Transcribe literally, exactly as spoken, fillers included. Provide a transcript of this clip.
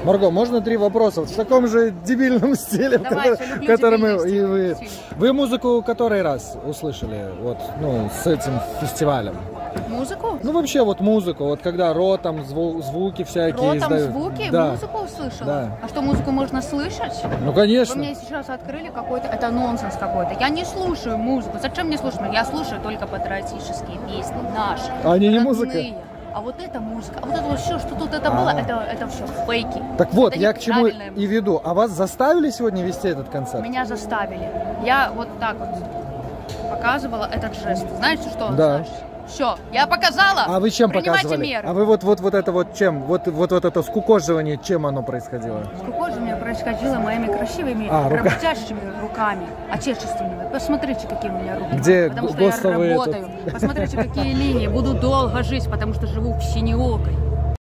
Марго, можно три вопроса? В таком же дебильном стиле, Давай, в котором мы, и вы, стиль. вы музыку который раз услышали вот, ну, с этим фестивалем? Музыку? Ну вообще вот музыку, вот когда ротом зву звуки всякие Ротом издают. звуки? Да. Музыку услышала? Да. А что, музыку можно слышать? Ну конечно. Вы мне сейчас открыли какой-то, это нонсенс какой-то. Я не слушаю музыку. Зачем мне слушать? Я слушаю только патриотические песни наши. Они не родные. музыка? А вот это музыка, а вот это вот все, что тут это было, это, это все фейки. Так вот, Это я к чему неправильная и веду. А вас заставили сегодня вести этот концерт? Меня заставили. Я вот так вот показывала этот жест. Знаете, что он Да. значит? Все, я показала. А вы чем Принимайте показывали? меры. А вы вот, вот, вот это вот чем? Вот, вот, вот это скукоживание, чем оно происходило? Скукоживание происходило моими красивыми, А, рука. работящими руками, отечественными. Посмотрите, какие у меня руки. Где потому что ГОСТовые я тут? работаю. Посмотрите, какие линии. Буду долго жить, потому что живу в Синеокой.